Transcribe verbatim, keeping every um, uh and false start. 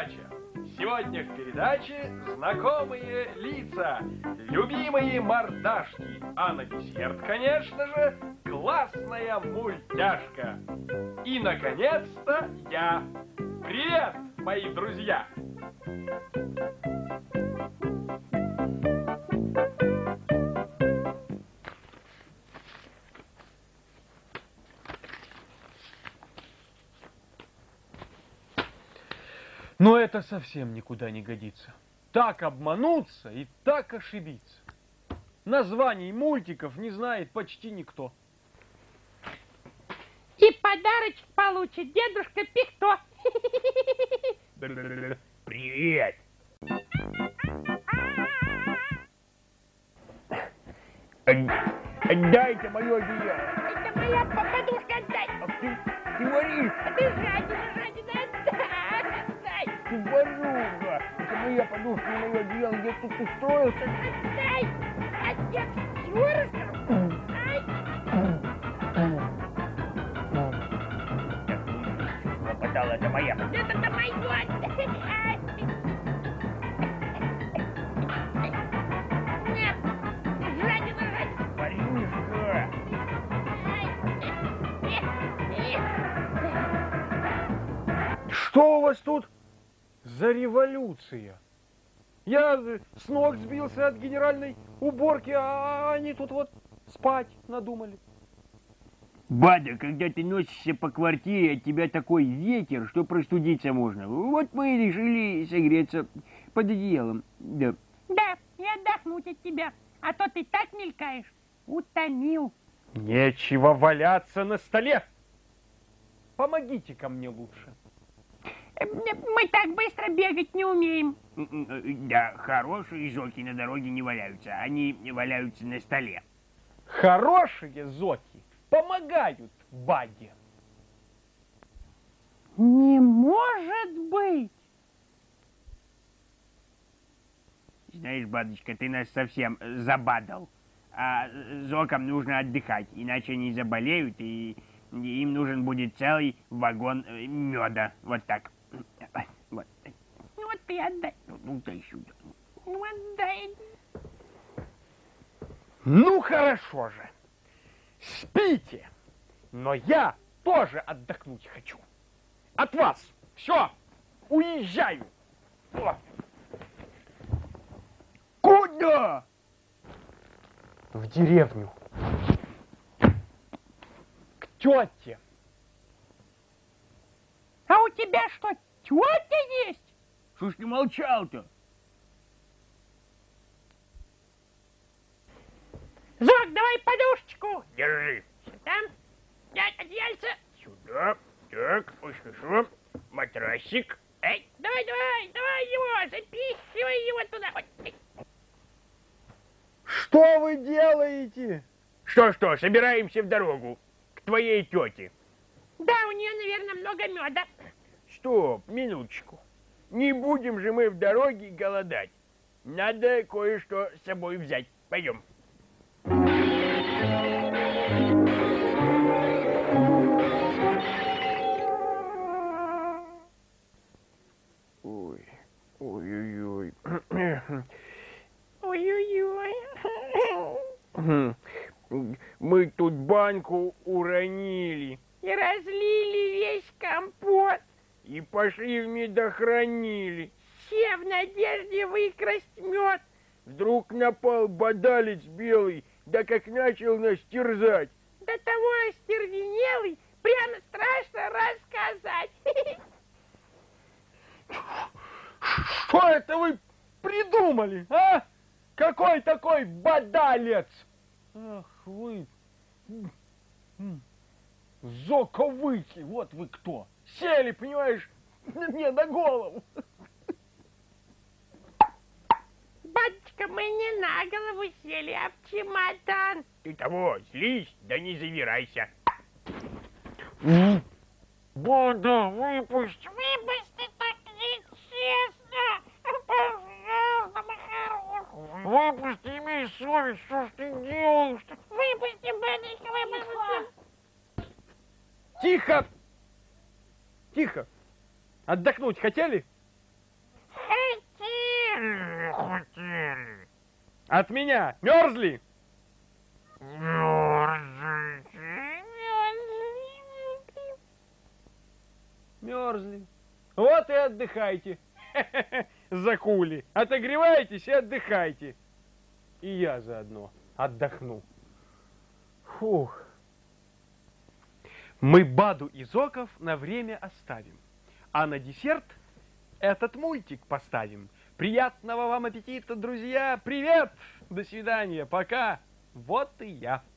передача. Сегодня в передаче знакомые лица, любимые мордашки, а на десерт, конечно же, классная мультяшка. И, наконец-то, я. Привет, мои друзья! Но это совсем никуда не годится. Так обмануться и так ошибиться. Названий мультиков не знает почти никто. И подарочек получит дедушка Пихто. Привет! Отдайте мое одеяло. Это моя подушка, отдай. Ах ты, ты воришь. А ты жадина, жадина, отдай, отдай. Ты воруга. Это моя подушка и мое одеяло. Я тут устроился. Отдай. Отец, чего расскажу? Хлопотала, это моя подушка. Это мое. Нет, жадина, жадина. Варюшка. Что у вас тут за революция? Я с ног сбился от генеральной уборки, а они тут вот спать надумали. Бада, когда ты носишься по квартире, от тебя такой ветер, что простудиться можно. Вот мы и решили согреться под одеялом. Да. Да, и отдохнуть от тебя. А то ты так мелькаешь. Утомил. Нечего валяться на столе. Помогите ко мне лучше. Мы так быстро бегать не умеем. Да, хорошие зоки на дороге не валяются. Они валяются на столе. Хорошие зоки помогают Баде. Не может быть. Знаешь, Бадочка, ты нас совсем забадал. А зокам нужно отдыхать, иначе они заболеют, и им нужен будет целый вагон меда. Вот так. Вот. Ну вот ты отдай. Ну, дай сюда. Ну отдай. Ну хорошо же. Спите. Но я тоже отдохнуть хочу. От вас. Все. Уезжаю. О. Куда? В деревню. К тете. А у тебя что, тетя есть? Что ж ты молчал-то? Зок, давай подушечку. Держи. Там. Дядь, одеяльце. Сюда. Так, очень хорошо. Матрасик. Эй, давай, давай, давай его, запихивай его туда. Ой. Что вы делаете? Что-что, собираемся в дорогу. К твоей тете. Да, у нее, наверное, много меда. Стоп, минуточку. Не будем же мы в дороге голодать. Надо кое-что с собой взять. Пойдем. Ой, ой-ой-ой. Ой-ой-ой. Мы тут баньку уронили. И разлили весь компот. И пошли в медохранили. Все в надежде выкрасть мед. Вдруг напал бадалец белый, да как начал нас терзать. До того остервенелый, прямо страшно рассказать. Что это вы придумали, а? Какой такой бадалец? Ах вы, зоковыки, вот вы кто. Сели, понимаешь, мне на голову. Батюшка, мы не на голову сели, а в чемодан. Ты того, злись, да не завирайся. Бада, выпусти. Выпусти, так нечестно. Пожалуйста, Махарович. Выпусти, имей совесть, что ж ты делаешь? Выпусти, батюшка, выпусти. Тихо! Тихо! Отдохнуть хотели? хотели. От меня мерзли? Мерзли. Вот и отдыхайте. Закули. Отогревайтесь и отдыхайте. И я заодно отдохну. Фух. Мы Баду и Зоков на время оставим. А на десерт этот мультик поставим. Приятного вам аппетита, друзья. Привет. До свидания. Пока. Вот и я.